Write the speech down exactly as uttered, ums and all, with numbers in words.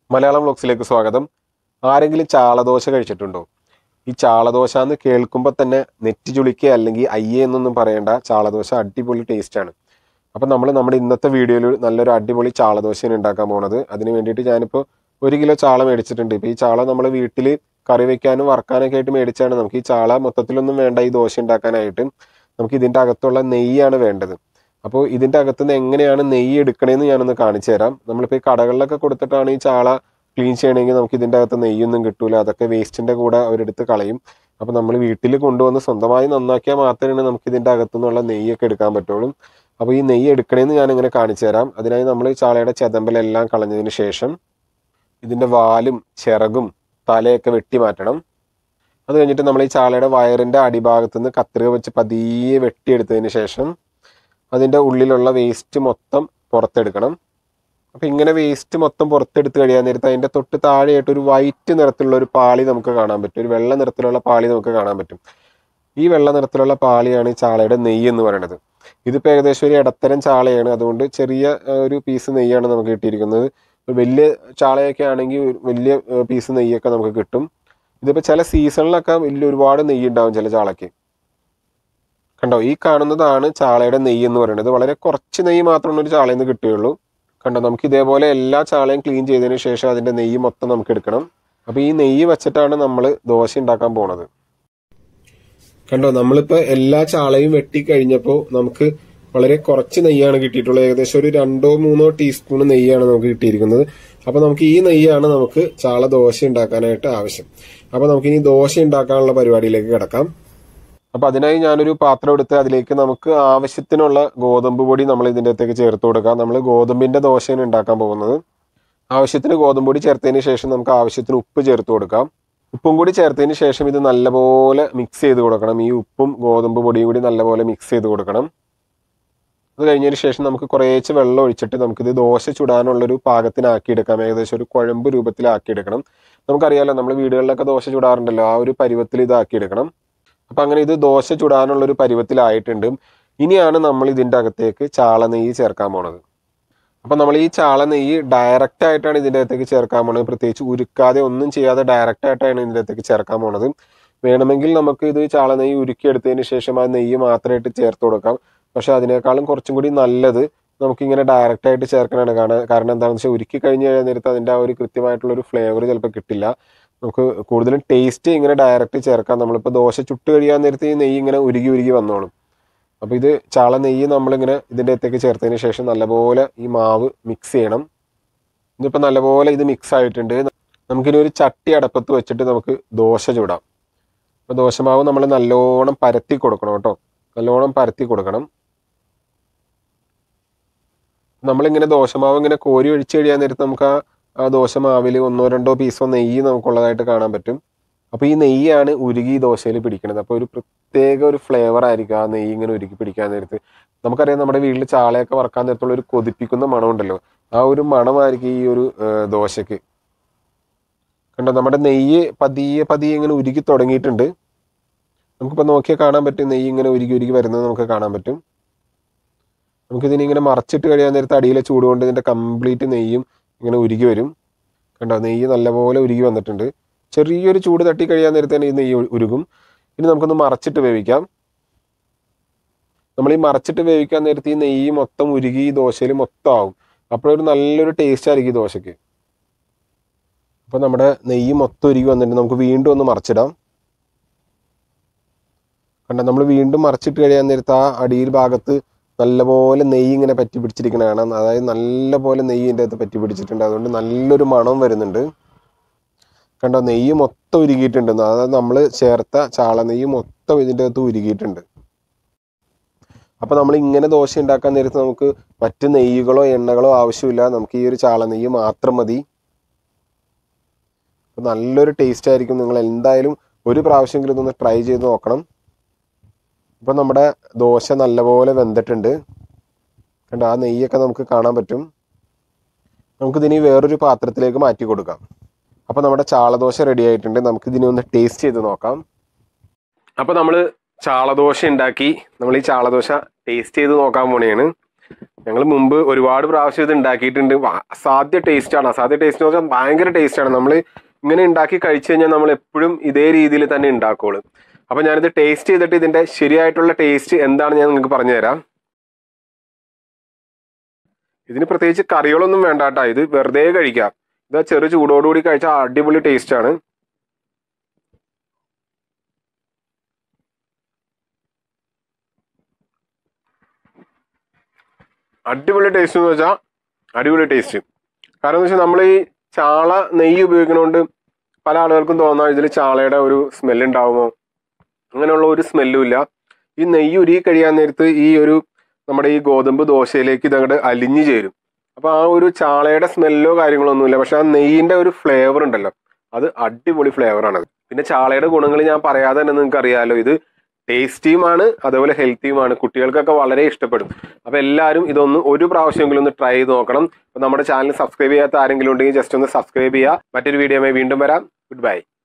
Malayalam Vlogs like Swagadam. ആരെങ്കിലും ചാളദോശ കഴിച്ചിട്ടുണ്ടോ? ഈ ചാളദോശ എന്ന് കേൾക്കുമ്പോൾ തന്നെ നെറ്റി ചുളിക്കുക അല്ലെങ്കിൽ അയ്യേ എന്നൊന്നും പറയേണ്ട, ചാളദോശ അടിപൊളി ടേസ്റ്റാണ്. അപ്പോൾ നമ്മൾ നമ്മുടെ ഇന്നത്തെ വീഡിയോയിൽ നല്ലൊരു അടിപൊളി ചാളദോശയാണ് ഉണ്ടാക്കാൻ പോകുന്നത്. അതിന് വേണ്ടിയിട്ട് ഞാനിപ്പോൾ ഒരു കിലോ ചാള മേടിച്ചിട്ടുണ്ട്. ഇപ്പോൾ ഈ ചാള നമ്മൾ വീട്ടിൽ കറി വയ്ക്കാനും വറക്കാനൊക്കെ ആയിട്ട് മേടിച്ചാണ്. നമുക്ക് ഈ ചാള മൊത്തത്തിലൊന്നും വേണ്ട ഈ ദോശ ഉണ്ടാക്കാനായിട്ട്. നമുക്ക് ഇതിൻ്റെ അകത്തുള്ള നെയ്യാണ് വേണ്ടത്. അപ്പോൾ ഇതിൻ്റെ അകത്തുനിന്ന് എങ്ങനെയാണ് നെയ്യ് എടുക്കണമെന്ന് ഞാനൊന്ന് കാണിച്ചു തരാം. നമ്മളിപ്പോൾ ഈ കടകളിലൊക്കെ കൊടുത്തിട്ടാണ് ഈ ചാള ക്ലീൻ ചെയ്യണമെങ്കിൽ നമുക്ക് ഇതിൻ്റെ അകത്ത് നെയ്യൊന്നും കിട്ടൂല. അതൊക്കെ വേസ്റ്റിൻ്റെ കൂടെ അവരെടുത്ത് കളയും. അപ്പോൾ നമ്മൾ വീട്ടിൽ കൊണ്ടുവന്ന് സ്വന്തമായി നന്നാക്കിയാൽ മാത്രമേ നമുക്ക് ഇതിൻ്റെ അകത്തുനിന്നുള്ള നെയ്യൊക്കെ എടുക്കാൻ പറ്റുള്ളൂ. അപ്പോൾ ഈ നെയ്യ് എടുക്കണമെന്ന് ഞാനിങ്ങനെ കാണിച്ചു തരാം. അതിനായി നമ്മൾ ഈ ചാളയുടെ ചെതമ്പലെല്ലാം കളഞ്ഞതിന് ശേഷം ഇതിൻ്റെ വാലും ചിറകും തലയൊക്കെ വെട്ടി മാറ്റണം. അത് കഴിഞ്ഞിട്ട് നമ്മൾ ഈ ചാളയുടെ വയറിൻ്റെ അടിഭാഗത്തു നിന്ന് കത്രിക വെച്ച് പതിയെ വെട്ടിയെടുത്തതിന് ശേഷം അതിൻ്റെ ഉള്ളിലുള്ള വേസ്റ്റ് മൊത്തം പുറത്തെടുക്കണം. അപ്പോൾ ഇങ്ങനെ വേസ്റ്റ് മൊത്തം പുറത്തെടുത്ത് കഴിയാൻ നേരത്ത് അതിൻ്റെ തൊട്ട് താഴെയായിട്ട് ഒരു വൈറ്റ് നിറത്തിലുള്ള ഒരു പാളി നമുക്ക് കാണാൻ പറ്റും. ഒരു വെള്ള നിറത്തിലുള്ള പാളി നമുക്ക് കാണാൻ പറ്റും. ഈ വെള്ള നിറത്തിലുള്ള പാളിയാണ് ഈ ചാളയുടെ നെയ്യ് എന്ന് പറയുന്നത്. ഇതിപ്പോൾ ഏകദേശം ഒരു ഇടത്തരം ചാളയാണ്. അതുകൊണ്ട് ചെറിയ ഒരു പീസ് നെയ്യാണ് നമുക്ക് കിട്ടിയിരിക്കുന്നത്. വലിയ ചാളയൊക്കെ ആണെങ്കിൽ വലിയ പീസ് നെയ്യൊക്കെ നമുക്ക് കിട്ടും. ഇതിപ്പോൾ ചില സീസണിലൊക്കെ വലിയ ഒരുപാട് നെയ്യ് ഉണ്ടാവും ചില ചാളയ്ക്ക്. കണ്ടോ, ഈ കാണുന്നതാണ് ചാളയുടെ നെയ്യ് എന്ന് പറയുന്നത്. വളരെ കുറച്ച് നെയ്യ് മാത്രമാണ് ഒരു ചാളയിൽ നിന്ന് കിട്ടുകയുള്ളൂ. കണ്ടോ, നമുക്ക് ഇതേപോലെ എല്ലാ ചാളയും ക്ലീൻ ചെയ്തതിന് ശേഷം അതിൻ്റെ നെയ്യ് മൊത്തം നമുക്ക് എടുക്കണം. അപ്പോൾ ഈ നെയ്യ് വെച്ചിട്ടാണ് നമ്മൾ ദോശ ഉണ്ടാക്കാൻ പോണത്. കണ്ടോ, നമ്മളിപ്പോൾ എല്ലാ ചാളയും വെട്ടി കഴിഞ്ഞപ്പോൾ നമുക്ക് വളരെ കുറച്ച് നെയ്യാണ് കിട്ടിയിട്ടുള്ളത്. ഏകദേശം ഒരു രണ്ടോ മൂന്നോ ടീസ്പൂൺ നെയ്യാണ് നമുക്ക് കിട്ടിയിരിക്കുന്നത്. അപ്പോൾ നമുക്ക് ഈ നെയ്യാണ് നമുക്ക് ചാള ദോശ ഉണ്ടാക്കാനായിട്ട് ആവശ്യം. അപ്പോൾ നമുക്കിനി ദോശ ഉണ്ടാക്കാനുള്ള പരിപാടിയിലേക്ക് കിടക്കാം. അപ്പോൾ അതിനായി ഞാനൊരു പാത്രം എടുത്ത് അതിലേക്ക് നമുക്ക് ആവശ്യത്തിനുള്ള ഗോതമ്പ് പൊടി നമ്മൾ ഇതിൻ്റെ അകത്തേക്ക് ചേർത്ത് കൊടുക്കാം. നമ്മൾ ഗോതമ്പിൻ്റെ ദോശയാണ് ഉണ്ടാക്കാൻ പോകുന്നത്. ആവശ്യത്തിന് ഗോതമ്പ് പൊടി ചേർത്തതിന് ശേഷം നമുക്ക് ആവശ്യത്തിന് ഉപ്പ് ചേർത്ത് കൊടുക്കാം. ഉപ്പും കൂടി ചേർത്തതിന് ശേഷം ഇത് നല്ലപോലെ മിക്സ് ചെയ്ത് കൊടുക്കണം. ഈ ഉപ്പും ഗോതമ്പ് പൊടിയും കൂടി നല്ലപോലെ മിക്സ് ചെയ്ത് കൊടുക്കണം. അത് കഴിഞ്ഞതിന് ശേഷം നമുക്ക് കുറേശ്ശെ വെള്ളം ഒഴിച്ചിട്ട് നമുക്കിത് ദോശ ചുടാനുള്ളൊരു പാകത്തിനാക്കിയെടുക്കാം. ഏകദേശം ഒരു കുഴമ്പ് രൂപത്തിലാക്കിയെടുക്കണം. നമുക്കറിയാമല്ലോ, നമ്മൾ വീടുകളിലൊക്കെ ദോശ ചുടാറുണ്ടല്ലോ, ആ ഒരു പരുവത്തിൽ ഇതാക്കിയെടുക്കണം. അപ്പം അങ്ങനെ ഇത് ദോശ ചുടാനുള്ളൊരു പരുവത്തിലായിട്ടുണ്ട്. ഇനിയാണ് നമ്മൾ ഇതിൻ്റെ അകത്തേക്ക് ചാള നെയ്യ് ചേർക്കാൻ പോണത്. അപ്പം നമ്മൾ ഈ ചാള നെയ്യ് ഡയറക്റ്റ് ആയിട്ടാണ് ഇതിൻ്റെ അകത്തേക്ക് ചേർക്കാൻ പോണത്. പ്രത്യേകിച്ച് ഉരുക്കാതെ ഒന്നും ചെയ്യാതെ ഡയറക്റ്റ് ആയിട്ടാണ് ഇതിൻ്റെ അകത്തേക്ക് ചേർക്കാൻ പോണത്. വേണമെങ്കിൽ നമുക്ക് ഇത് ചാള നെയ്യ് ഉരുക്കിയെടുത്തതിന് ശേഷം ആ നെയ്യ് മാത്രമായിട്ട് ചേർത്ത് കൊടുക്കാം. പക്ഷെ അതിനേക്കാളും കുറച്ചും കൂടി നല്ലത് നമുക്കിങ്ങനെ ഡയറക്റ്റ് ആയിട്ട് ചേർക്കാനാണ്. കാരണം കാരണം എന്താണെന്ന് വെച്ചാൽ ഉരുക്കി കഴിഞ്ഞ് കഴിഞ്ഞാൽ നേരത്തെ അതിൻ്റെ ആ ഒരു കൃത്യമായിട്ടുള്ളൊരു ഫ്ലേവർ ചിലപ്പോൾ കിട്ടില്ല. നമുക്ക് കൂടുതലും ടേസ്റ്റ് ഇങ്ങനെ ഡയറക്റ്റ് ചേർക്കാം. നമ്മളിപ്പോൾ ദോശ ചുട്ട് കഴിയാൻ നേരത്തെ ഈ നെയ്യ് ഇങ്ങനെ ഉരുകി ഉരുകി വന്നോളും. അപ്പോൾ ഇത് ചാള നെയ്യ് നമ്മളിങ്ങനെ ഇതിൻ്റെ അകത്തേക്ക് ചേർത്തതിന് ശേഷം നല്ലപോലെ ഈ മാവ് മിക്സ് ചെയ്യണം. ഇതിപ്പോൾ നല്ലപോലെ ഇത് മിക്സ് ആയിട്ടുണ്ട്. നമുക്കിനി ഒരു ചട്ടി അടപ്പത്ത് വെച്ചിട്ട് നമുക്ക് ദോശ ചുടാം. അപ്പോൾ ദോശമാവ് നമ്മൾ നല്ലോണം പരത്തി കൊടുക്കണം കേട്ടോ. നല്ലോണം പരത്തി കൊടുക്കണം. നമ്മളിങ്ങനെ ദോശമാവ് ഇങ്ങനെ കോരി ഒഴിച്ച് കഴിയാൻ നേരത്ത് നമുക്ക് ആ ആ ദോശമാവിൽ ഒന്നോ രണ്ടോ പീസോ നെയ്യ് നമുക്കുള്ളതായിട്ട് കാണാൻ പറ്റും. അപ്പോൾ ഈ നെയ്യാണ് ഉരുകി ദോശയിൽ പിടിക്കുന്നത്. അപ്പോൾ ഒരു പ്രത്യേക ഒരു ഫ്ലേവർ ആയിരിക്കും ആ നെയ്യ് ഇങ്ങനെ ഉരുക്കി പിടിക്കാൻ നേരത്ത്. നമുക്കറിയാം, നമ്മുടെ വീട്ടിൽ ചാളയൊക്കെ വറക്കാൻ നേരത്തുള്ള ഒരു കൊതിപ്പിക്കുന്ന മണമുണ്ടല്ലോ, ആ ഒരു മണമായിരിക്കും ഈ ഒരു ദോശയ്ക്ക്. കണ്ടോ, നമ്മുടെ നെയ്യ് പതിയെ പതിയെ ഇങ്ങനെ ഉരുകി തുടങ്ങിയിട്ടുണ്ട്. നമുക്കിപ്പോൾ നോക്കിയാൽ കാണാൻ പറ്റും, നെയ്യ് ഇങ്ങനെ ഉരുകി ഉരുകി വരുന്നത് നമുക്ക് കാണാൻ പറ്റും. നമുക്കിതിനെ ഇങ്ങനെ മറച്ചിട്ട് കഴിയാൻ നേരത്ത് അടിയിലെ ചൂട് കൊണ്ട് ഇതിൻ്റെ കംപ്ലീറ്റ് നെയ്യും ഇങ്ങനെ ഉരുകി വരും. കണ്ടോ, നെയ്യ് നല്ലപോലെ ഉരുകി വന്നിട്ടുണ്ട്. ചെറിയൊരു ചൂട് തട്ടി കഴിയാൻ നേരത്തെ തന്നെ ഈ നെയ്യ് ഉരുകും. ഇനി നമുക്കൊന്ന് മറച്ചിട്ട് വേവിക്കാം. നമ്മൾ ഈ മറച്ചിട്ട് വേവിക്കാൻ നേരത്തെ ഈ നെയ്യ് മൊത്തം ഉരുകി ഈ ദോശയിൽ മൊത്തം ആവും. അപ്പോഴൊരു നല്ലൊരു ടേസ്റ്റ് ആയിരിക്കും ഈ ദോശയ്ക്ക്. അപ്പോൾ നമ്മുടെ നെയ്യ് മൊത്തം ഉരുകി വന്നിട്ട് നമുക്ക് വീണ്ടും ഒന്ന് മറച്ചിടാം. കണ്ടോ, നമ്മൾ വീണ്ടും മറച്ചിട്ട് കഴിയാൻ നേരത്ത് ആ അടിയിൽ ഭാഗത്ത് നല്ലപോലെ നെയ്യ് ഇങ്ങനെ പറ്റി പിടിച്ചിരിക്കണ കാണാം. അതായത് നല്ലപോലെ നെയ്യ് ഇതിൻ്റെ അകത്ത് പറ്റി പിടിച്ചിട്ടുണ്ട്. അതുകൊണ്ട് നല്ലൊരു മണം വരുന്നുണ്ട്. കണ്ടോ, നെയ്യ് മൊത്തം ഉരുകിയിട്ടുണ്ട്. അതായത് നമ്മൾ ചേർത്ത ചാള നെയ്യ് മൊത്തം ഇതിൻ്റെ അകത്ത് ഉരുകിയിട്ടുണ്ട്. അപ്പോൾ നമ്മൾ ഇങ്ങനെ ദോശ ഉണ്ടാക്കാൻ നേരത്ത് നമുക്ക് മറ്റ് നെയ്യുകളോ എണ്ണകളോ ആവശ്യമില്ല. നമുക്ക് ഈ ഒരു ചാള നെയ്യ് മാത്രം മതി. അപ്പോൾ നല്ലൊരു ടേസ്റ്റ് ആയിരിക്കും. നിങ്ങൾ എന്തായാലും ഒരു പ്രാവശ്യമെങ്കിലും ഇതൊന്ന് ട്രൈ ചെയ്ത് നോക്കണം. ഇപ്പോൾ നമ്മുടെ ദോശ നല്ലപോലെ വെന്തിട്ടുണ്ട്. കണ്ടോ, ആ നെയ്യൊക്കെ നമുക്ക് കാണാൻ പറ്റും. നമുക്കിതിനി വേറൊരു പാത്രത്തിലേക്ക് മാറ്റി കൊടുക്കാം. അപ്പോൾ നമ്മുടെ ചാളദോശ റെഡി ആയിട്ടുണ്ട്. നമുക്കിതിനെ ഒന്ന് ടേസ്റ്റ് ചെയ്ത് നോക്കാം. അപ്പോൾ നമ്മൾ ചാളദോശ ഉണ്ടാക്കി. നമ്മൾ ഈ ചാളദോശ ടേസ്റ്റ് ചെയ്ത് നോക്കാൻ പോണെയാണ്. ഞങ്ങൾ മുമ്പ് ഒരുപാട് പ്രാവശ്യം ഇത് ഉണ്ടാക്കിയിട്ടുണ്ട്. അസാധ്യ ടേസ്റ്റാണ്. അസാധ്യ ടേസ്റ്റ് എന്ന് വെച്ചാൽ ഭയങ്കര ടേസ്റ്റാണ്. നമ്മൾ ഇങ്ങനെ ഉണ്ടാക്കി കഴിച്ചു കഴിഞ്ഞാൽ നമ്മൾ എപ്പോഴും ഇതേ രീതിയിൽ തന്നെ ഉണ്ടാക്കുള്ളൂ. അപ്പം ഞാനിത് ടേസ്റ്റ് ചെയ്തിട്ട് ഇതിൻ്റെ ശരിയായിട്ടുള്ള ടേസ്റ്റ് എന്താണ് ഞാൻ നിങ്ങൾക്ക് പറഞ്ഞു തരാം. ഇതിന് പ്രത്യേകിച്ച് കറികളൊന്നും വേണ്ട കേട്ടോ. ഇത് വെറുതെ കഴിക്കാം. ഇത് ചെറു ചൂടോടുകൂടി കഴിച്ചാൽ അടിപൊളി ടേസ്റ്റാണ്. അടിപൊളി ടേസ്റ്റ് എന്ന് വെച്ചാൽ അടിപൊളി ടേസ്റ്റ്. കാരണം എന്ന് വെച്ചാൽ നമ്മൾ ഈ ചാള നെയ്യ് ഉപയോഗിക്കുന്നതുകൊണ്ട് പല ആളുകൾക്കും തോന്നാം ഇതിൽ ചാളയുടെ ഒരു സ്മെല്ല് ഉണ്ടാവുമോ. അങ്ങനെയുള്ള ഒരു സ്മെല്ലും ഇല്ല. ഈ നെയ്യ് ഉരുകി കഴിയാൻ നേരത്ത് ഈ ഒരു നമ്മുടെ ഈ ഗോതമ്പ് ദോശയിലേക്ക് ഇതങ്ങോട്ട് അലിഞ്ഞു ചേരും. അപ്പോൾ ആ ഒരു ചാളയുടെ സ്മെല്ലോ കാര്യങ്ങളോ ഒന്നുമില്ല. പക്ഷെ ആ നെയ്യിൻ്റെ ഒരു ഫ്ലേവർ ഉണ്ടല്ലോ, അത് അടിപൊളി ഫ്ലേവറാണത്. പിന്നെ ചാളയുടെ ഗുണങ്ങൾ ഞാൻ പറയാതെ തന്നെ നിങ്ങൾക്ക് അറിയാമല്ലോ. ഇത് ടേസ്റ്റിയുമാണ്, അതേപോലെ ഹെൽത്തിയുമാണ്. കുട്ടികൾക്കൊക്കെ വളരെ ഇഷ്ടപ്പെടും. അപ്പോൾ എല്ലാവരും ഇതൊന്ന് ഒരു പ്രാവശ്യമെങ്കിലും ഒന്ന് ട്രൈ ചെയ്ത് നോക്കണം. അപ്പോൾ നമ്മുടെ ചാനൽ സബ്സ്ക്രൈബ് ചെയ്യാത്ത ആരെങ്കിലും ഉണ്ടെങ്കിൽ ജസ്റ്റ് ഒന്ന് സബ്സ്ക്രൈബ് ചെയ്യുക. മറ്റൊരു വീഡിയോയുമായി വീണ്ടും വരാം. Good bye.